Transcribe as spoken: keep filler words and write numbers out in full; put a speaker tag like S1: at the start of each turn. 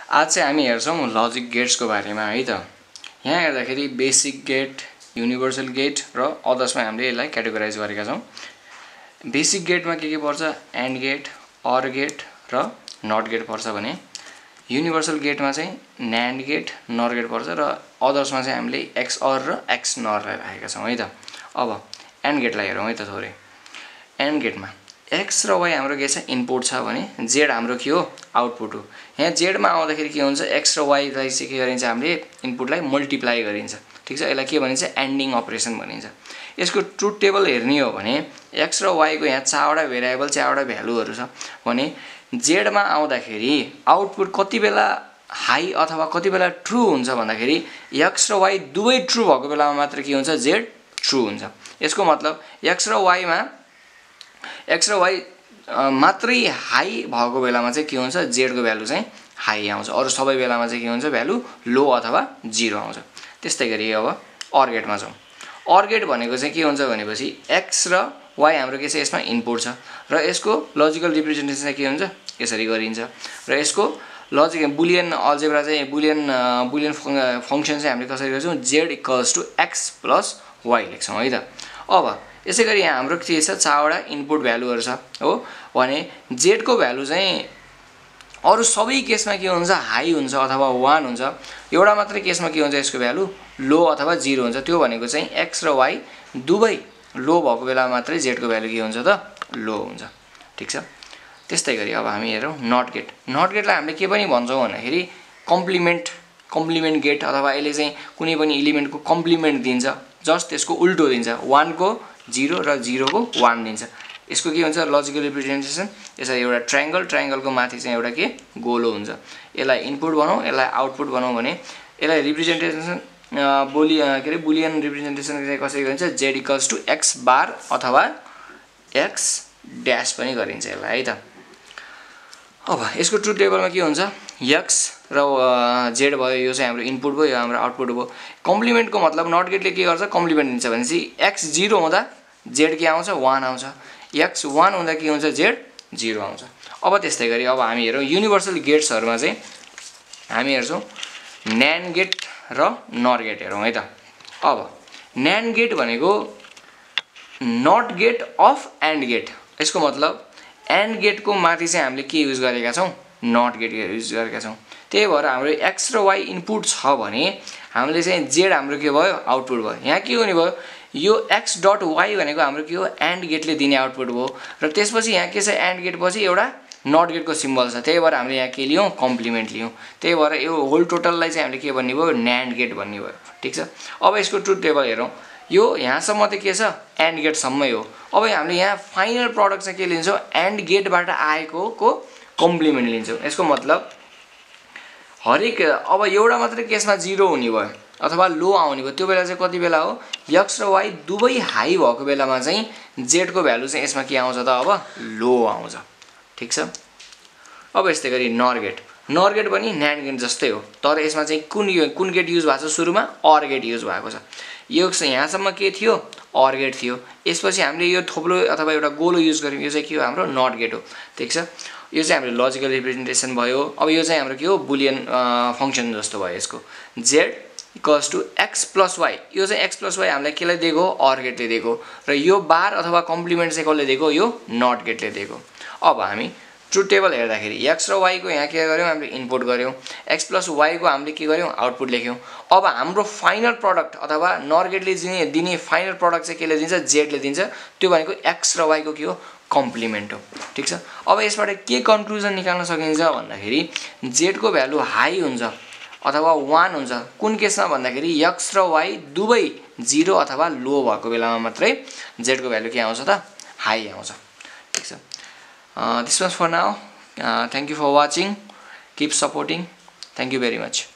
S1: आज चाहिँ हामी हेर्छौं लजिक गेट्सको बारेमा है त। यहाँ हेर्दाखेरि बेसिक गेट, युनिभर्सल गेट र अदर्समा हामीले यसलाई क्याटेगोराइज गरेका छौं। बेसिक गेटमा के के पर्छ? एन्ड गेट, अर गेट र नट गेट पर्छ भने युनिभर्सल गेटमा चाहिँ न्यान्ड गेट, नर गेट पर्छ र अदर्समा चाहिँ हामीले एक्स अर र एक्स नरलाई राखेका छौं है त। अब एन्ड गेटलाई हेरौँ है त थोरै। एन्ड गेटमा एक्स र वाई हाम्रो के छ? इनपुट छ भने जेड हाम्रो के हो? आउटपुट हो। यहाँ जेडमा आउँदाखेरि के हुन्छ? एक्स र वाईलाई चाहिँ के गरिन्छ? हामीले इनपुटलाई मल्टिप्लाई गरिन्छ। ठीक छ, यसलाई के भनिन्छ? एन्डिङ अपरेसन भनिन्छ। यसको ट्रुथ टेबल हेर्ने हो भने एक्स र वाईको यहाँ चारवटा भेरिएबल, चारवटा भ्यालुहरु छ भने जेडमा आउँदाखेरि आउटपुट कति बेला हाई अथवा कति बेला ट्रु हुन्छ भन्दाखेरि एक्स र वाई दुवै ट्रु भएको बेलामा मात्र के हुन्छ? जेड ट्रु हुन्छ। यसको मतलब एक्स र वाईमा एक्स र वाई मात्रै हाई भएको बेलामा चाहिँ के हुन्छ? जेड को भ्यालु चाहिँ हाई आउँछ। अरु सबै बेलामा चाहिँ के हुन्छ? भ्यालु लो अथवा जीरो आउँछ। त्यस्तै गरी अब अर गेटमा जाउँ। अर गेट भनेको चाहिँ के हुन्छ भनेपछि एक्स र वाई हाम्रो के छ? यसमा इनपुट छ र यसको लजिकल रिप्रेजेन्टेसन चाहिँ के हुन्छ? यसरी गरिन्छ र यसको लजिक बुलियन अलजेब्रा चाहिँ बुलियन बुलियन फंक्सन चाहिँ हामीले कसरी गर्छौं? Z equals to X plus Y लेख्छौं है त। अब यसैगरी यहाँ हाम्रो के छ? चारवटा इनपुट भ्यालुहरु छ हो भने जेड को भ्यालु चाहिँ अरु सबै केसमा के हुन्छ? हाई हुन्छ अथवा वन हुन्छ। एउटा मात्रै केसमा के हुन्छ? यसको भ्यालु लो अथवा जीरो हुन्छ। त्यो भनेको चाहिँ एक्स र वाई दुवै लो भएको बेलामा मात्रै जेड को भ्यालु के हुन्छ त? लो हुन्छ। ठीक छ। त्यस्तै गरी अब हामी हेरौँ नट गेट। नट गेटलाई हामीले के पनि भन्छौं भन्दाखेरि कम्प्लिमेन्ट कम्प्लिमेन्ट गेट अथवा यसले चाहिँ कुनै पनि एलिमेन्टको कम्प्लिमेन्ट दिन्छ, जस्ट त्यसको उल्टो दिन्छ। वन को जीरो र जीरो को वन दिन्छ। यसको के हुन्छ? लजिकल रिप्रेजेन्टेसन यसरी एउटा ट्रायंगल, ट्रायंगलको माथि चाहिँ एउटा के? गोलो हुन्छ। यसलाई इनपुट बनाऊ, यसलाई आउटपुट बनाऊ भने यसलाई रिप्रेजेन्टेसन बोली के रे बुलियन रिप्रेजेन्टेसन चाहिँ कसरी गरिन्छ? Z equals to X bar अथवा एक्स ड्याश पनि गरिन्छ यसलाई है त। अब यसको ट्रुथ टेबलमा के हुन्छ? एक्स र जेड भयो, यो चाहिँ हाम्रो इनपुट भयो, यो हाम्रो आउटपुट भयो। कम्प्लिमेन्टको मतलब नट गेटले के गर्छ? कम्प्लिमेन्ट दिन्छ भनेपछि एक्स जीरो हुँदा जेड के आउँछ? वन आउँछ। एक्स वन हुँदा के हुन्छ? जेड जीरो आउँछ। अब त्यस्तै गरी अब हामी हेरौँ युनिभर्सल गेट्सहरुमा चाहिँ हामी हेर्छौं न्यान्ड गेट र नर गेट हेरौँ है त। अब न्यान्ड गेट भनेको not gate of and gate. यसको मतलब एन्ड गेट को माथि चाहिँ हामीले के युज गरेका छौं? नट गेट युज गरेका छौं। त्यही भएर हाम्रो एक्स र वाई इनपुट छ भने हामीले चाहिँ जेड हाम्रो के भयो? आउटपुट भयो। यहाँ के हुने भयो? यो एक्स डट वाई भनेको हाम्रो के हो? एन्ड गेटले दिने आउटपुट भयो र त्यसपछि यहाँ के छ? एन्ड गेट पछि एउटा नट गेट को सिम्बल छ। त्यही भएर हामीले यहाँ के लियौं? कम्प्लिमेन्ट लियौं। त्यही भएर यो होल टोटललाई चाहिँ हामीले के भन्ने भयो? न्यान्ड गेट भन्ने भयो। ठीक छ। अब यसको ट्रुथ टेबल हेरौँ। यो यहाँसम्म त के छ? एन्ड गेट सम्मै हो। अब हामीले यहाँ फाइनल प्रोडक्ट चाहिँ के लिन्छौं? एन्ड गेटबाट आएको को कम्प्लिमेन्ट लिन्छौं। यसको मतलब हरेक अब एउटा मात्रै केसमा जीरो हुने भयो अथवा लो आउने भयो। त्यो बेला चाहिँ कति बेला हो? एक्स र वाई दुवै हाई भएको बेलामा चाहिँ जेड को भ्यालु चाहिँ यसमा के आउँछ त? अब लो आउँछ। ठीक छ। अब यस्तै गरी नर गेट। नर गेट पनि न्यान्ड गेट जस्तै हो, तर यसमा चाहिँ कुन कुन गेट युज भएको छ? सुरुमा अर गेट युज भएको छ। यो यहाँसम्म के थियो? अर गेट थियो। यसपछि हामीले यो थोप्लो अथवा एउटा गोलो युज गर्यौं। यो चाहिँ के हो? हाम्रो नट गेट हो। ठीक छ। यो चाहिँ हाम्रो लजिकल रिप्रेजेन्टेसन भयो। अब यो चाहिँ हाम्रो के हो? बुलियन फंक्सन जस्तो भयो। यसको Z equals to X plus Y. यो चाहिँ एक्स प्लस वाई हामीलाई केलाई दिएको? अर गेटले दिएको र यो बार अथवा कम्प्लिमेन्ट चाहिँ कसले दिएको? यो नट गेटले दिएको। अब हामी ट्रुथ टेबल हेर्दाखेरि एक्स र वाई को यहाँ के गर्यौं? हामीले इनपुट गर्यौं। एक्स प्लस वाई को हामीले के गर्यौं? आउटपुट लेख्यौं। अब हाम्रो फाइनल प्रोडक्ट अथवा नर गेटले दिने दिने फाइनल प्रोडक्ट चाहिँ केले दिन्छ? जेडले दिन्छ। त्यो भनेको एक्स र वाई को के हो? कम्प्लिमेन्ट हो। ठीक छ। अब यसबाट के कन्क्लुजन निकाल्न सकिन्छ भन्दाखेरि जेड को भ्यालु हाई हुन्छ अथवा वन हुन्छ। कुन केसमा भन्दाखेरि एक्स र वाई दुवै जीरो अथवा लो भएको बेलामा मात्रै जेड को भ्यालु के आउँछ त? हाई आउँछ। ठीक छ। Uh, this was for now. Uh, thank you for watching. Keep supporting. Thank you very much.